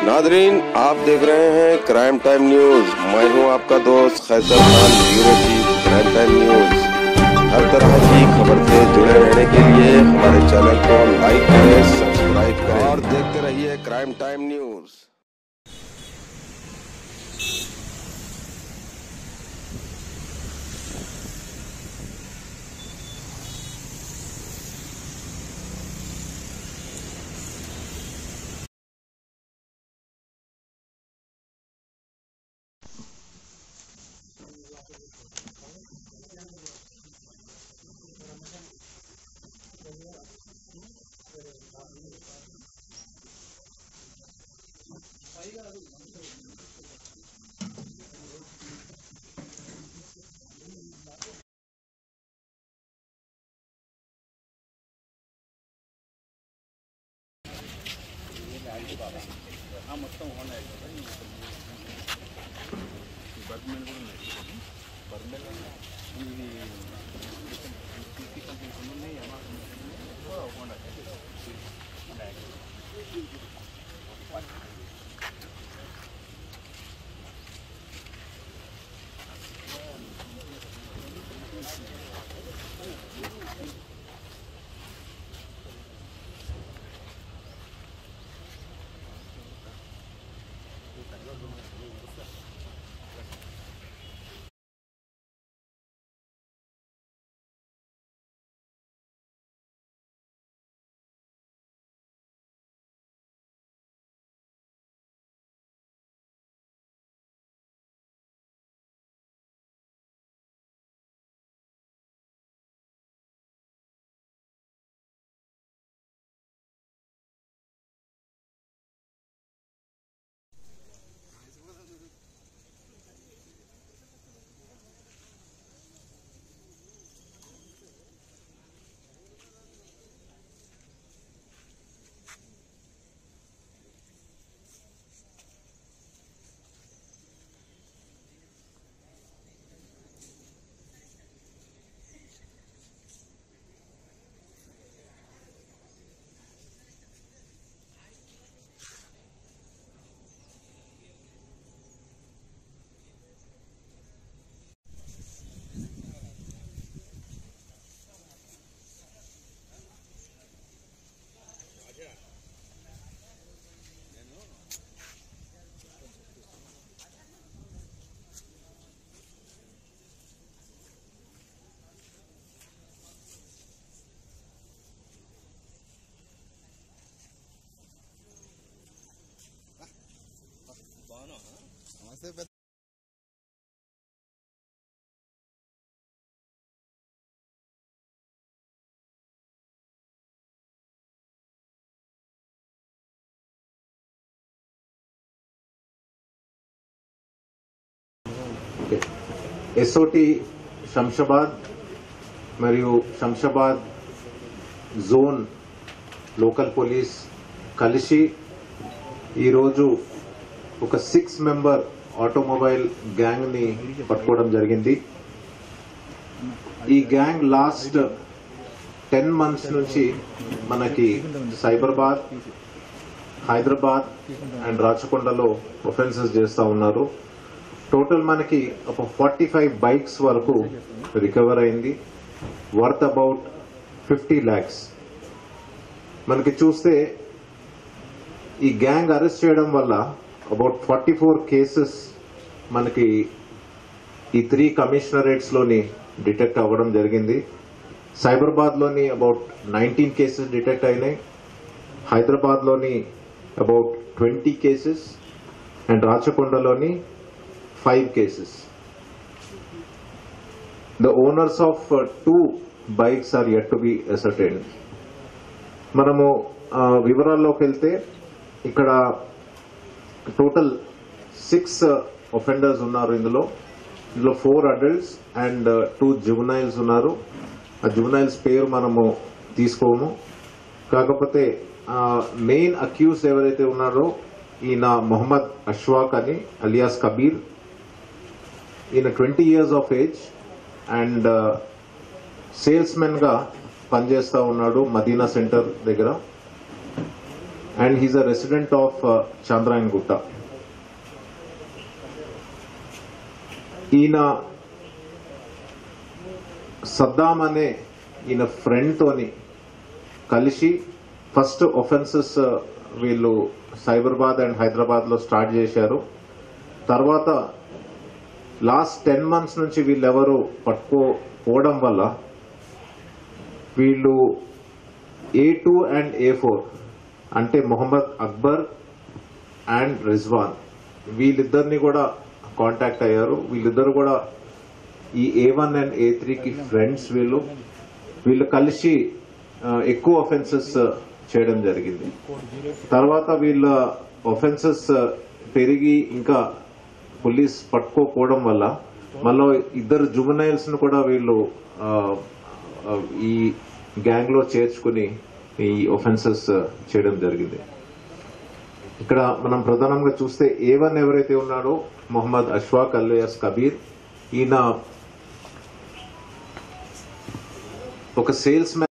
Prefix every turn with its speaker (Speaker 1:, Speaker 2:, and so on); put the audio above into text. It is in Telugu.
Speaker 1: नादरीन, आप देख रहे हैं क्राइम टाइम न्यूज। मैं हूं आपका दोस्त Khaisar Khan, bureau chief, crime time news. हर तरह की खबर से जुड़े रहने के लिए हमारे चैनल को लाइक करें, सब्सक्राइब करें और देखते रहिए crime time news.
Speaker 2: SOT Shamshabad మరియు శంషాబాద్ జోన్ లోకల్ పోలీస్ కలిసి ఈరోజు ఒక 6 మెంబర్ ఆటోమొబైల్ గ్యాంగ్ ని పట్టుకోవడం జరిగింది. ఈ గ్యాంగ్ లాస్ట్ 10 months నుంచి మనకి సైబరాబాద్, హైదరాబాద్ అండ్ రాచకొండలో ఒఫెన్సెస్ చేస్తా ఉన్నారు. టోటల్ మనకి ఒక 45 బైక్స్ వరకు రికవర్ అయింది, వర్త్ అబౌట్ 50 lakhs. మనకి చూస్తే ఈ గ్యాంగ్ అరెస్ట్ చేయడం వల్ల అబౌట్ 44 కేసెస్ మనకి ఈ 3 కమిషనరేట్స్ లోని డిటెక్ట్ అవ్వడం జరిగింది. సైబరాబాద్ లోని అబౌట్ 19 కేసెస్ డిటెక్ట్ అయినాయి, హైదరాబాద్ లోని అబౌట్ 20 కేసెస్ అండ్ రాచకొండలోని 5 cases. The owners of 2 bikes are yet to be ascertained. మనము వివరాల్లోకి వెళ్తే ఇక్కడ టోటల్ 6 offenders ఉన్నారు. ఇందులో 4 adults అండ్ 2 juveniles ఉన్నారు. ఆ juveniles పేరు మనము తీసుకోము. కాకపోతే మెయిన్ అక్యూజ్ ఎవరైతే ఉన్నారో ఈయన మొహమ్మద్ అష్వాక్ అని అలియాస్ కబీర్. ఈయన 20 years of age and salesmen గా పనిచేస్తా ఉన్నాడు మదీనా సెంటర్ దగ్గర. and he's a resident of Chandrayangutta. ఈయన సద్దాం అనే ఈయన ఫ్రెండ్ తోని కలిసి ఫస్ట్ ఒఫెన్సెస్ వీళ్ళు సైబరాబాద్ అండ్ హైదరాబాద్ లో స్టార్ట్ చేశారు. తర్వాత లాస్ట్ 10 months నుంచి వీళ్ళెవరు పట్టుకోవడం వల్ల వీళ్ళు A2 అండ్ A4 అంటే మొహమ్మద్ అక్బర్ అండ్ రిజ్వాన్ వీళ్ళిద్దరిని కూడా కాంటాక్ట్ అయ్యారు. వీళ్ళిద్దరు కూడా ఈ A1 అండ్ A3కి ఫ్రెండ్స్. వీళ్ళు కలిసి ఎక్కువ ఒఫెన్సెస్ చేయడం జరిగింది. తర్వాత వీళ్ళ ఒఫెన్సెస్ పెరిగి ఇంకా పోలీస్ పట్టుకోకపోవడం వల్ల మళ్ళీ 2 జువెనైల్స్ ను కూడా వీళ్ళు ఈ గ్యాంగ్ లో చేర్చుకుని ఈ ఒఫెన్సెస్ చేయడం జరిగింది. ఇక్కడ మనం ప్రధానంగా చూస్తే A1 ఎవరైతే ఉన్నాడో మొహమ్మద్ అష్ఫాక్ అలియాస్ కబీర్, ఈయన ఒక సేల్స్ మ్యాన్